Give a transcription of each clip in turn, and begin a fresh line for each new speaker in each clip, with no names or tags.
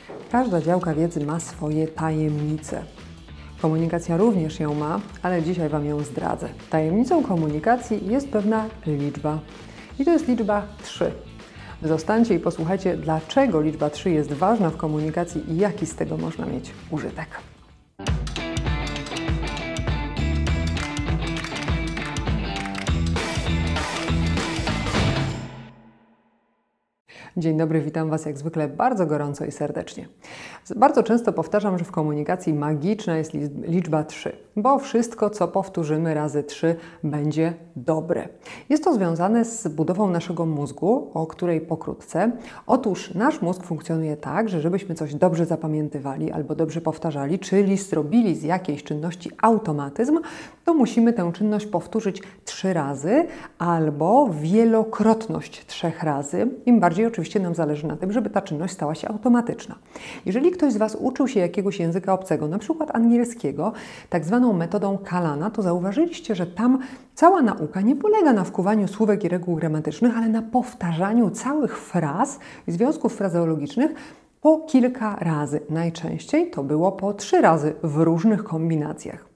Każda działka wiedzy ma swoje tajemnice. Komunikacja również ją ma, ale dzisiaj Wam ją zdradzę. Tajemnicą komunikacji jest pewna liczba. I to jest liczba 3. Zostańcie i posłuchajcie, dlaczego liczba 3 jest ważna w komunikacji i jaki z tego można mieć użytek. Dzień dobry, witam Was jak zwykle bardzo gorąco i serdecznie. Bardzo często powtarzam, że w komunikacji magiczna jest liczba 3, bo wszystko, co powtórzymy razy 3, będzie dobre. Jest to związane z budową naszego mózgu, o której pokrótce. Otóż nasz mózg funkcjonuje tak, że żebyśmy coś dobrze zapamiętywali albo dobrze powtarzali, czyli zrobili z jakiejś czynności automatyzm, to musimy tę czynność powtórzyć 3 razy albo wielokrotność 3 razy. Im bardziej oczywiście nam zależy na tym, żeby ta czynność stała się automatyczna. Jeżeli ktoś z Was uczył się jakiegoś języka obcego, na przykład angielskiego, tak zwaną metodą Kalana, to zauważyliście, że tam cała nauka nie polega na wkuwaniu słówek i reguł gramatycznych, ale na powtarzaniu całych fraz i związków frazeologicznych po kilka razy. Najczęściej to było po 3 razy w różnych kombinacjach.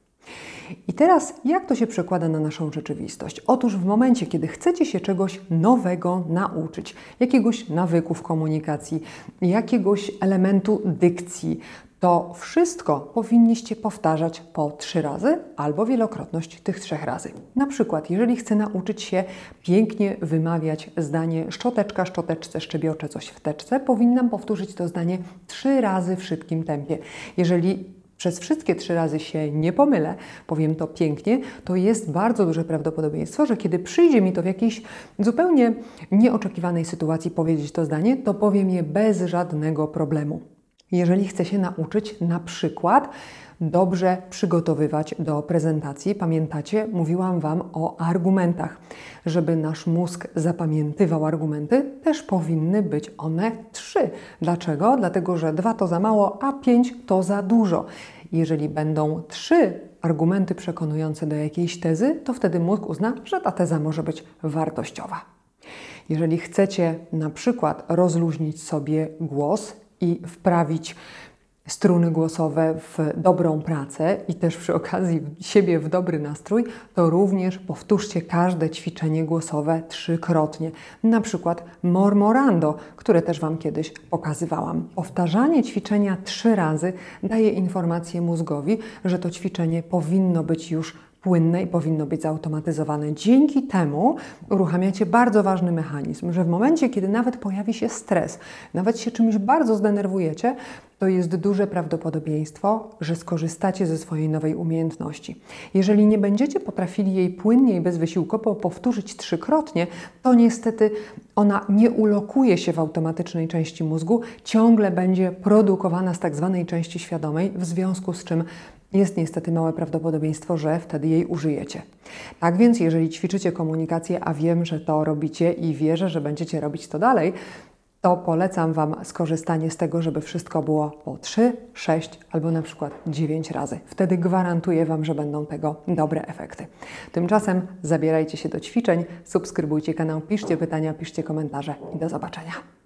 I teraz jak to się przekłada na naszą rzeczywistość? Otóż w momencie, kiedy chcecie się czegoś nowego nauczyć, jakiegoś nawyku w komunikacji, jakiegoś elementu dykcji, to wszystko powinniście powtarzać po 3 razy albo wielokrotność tych 3 razy. Na przykład, jeżeli chcę nauczyć się pięknie wymawiać zdanie szczoteczka, szczoteczce, szczebiocze coś w teczce, powinnam powtórzyć to zdanie 3 razy w szybkim tempie. Jeżeli przez wszystkie 3 razy się nie pomylę, powiem to pięknie, to jest bardzo duże prawdopodobieństwo, że kiedy przyjdzie mi to w jakiejś zupełnie nieoczekiwanej sytuacji powiedzieć to zdanie, to powiem je bez żadnego problemu. Jeżeli chcę się nauczyć na przykład dobrze przygotowywać do prezentacji, pamiętacie, mówiłam Wam o argumentach. Żeby nasz mózg zapamiętywał argumenty, też powinny być one 3. Dlaczego? Dlatego, że 2 to za mało, a 5 to za dużo. Jeżeli będą 3 argumenty przekonujące do jakiejś tezy, to wtedy mózg uzna, że ta teza może być wartościowa. Jeżeli chcecie na przykład rozluźnić sobie głos i wprawić struny głosowe w dobrą pracę i też przy okazji siebie w dobry nastrój, to również powtórzcie każde ćwiczenie głosowe 3-krotnie. Na przykład mormorando, które też Wam kiedyś pokazywałam. Powtarzanie ćwiczenia 3 razy daje informację mózgowi, że to ćwiczenie powinno być już płynne i powinno być zautomatyzowane. Dzięki temu uruchamiacie bardzo ważny mechanizm, że w momencie, kiedy nawet pojawi się stres, nawet się czymś bardzo zdenerwujecie, to jest duże prawdopodobieństwo, że skorzystacie ze swojej nowej umiejętności. Jeżeli nie będziecie potrafili jej płynnie i bezwysiłkowo powtórzyć 3-krotnie, to niestety ona nie ulokuje się w automatycznej części mózgu, ciągle będzie produkowana z tak zwanej części świadomej, w związku z czym jest niestety małe prawdopodobieństwo, że wtedy jej użyjecie. Tak więc, jeżeli ćwiczycie komunikację, a wiem, że to robicie i wierzę, że będziecie robić to dalej, to polecam Wam skorzystanie z tego, żeby wszystko było po 3, 6 albo na przykład 9 razy. Wtedy gwarantuję Wam, że będą tego dobre efekty. Tymczasem zabierajcie się do ćwiczeń, subskrybujcie kanał, piszcie pytania, piszcie komentarze i do zobaczenia.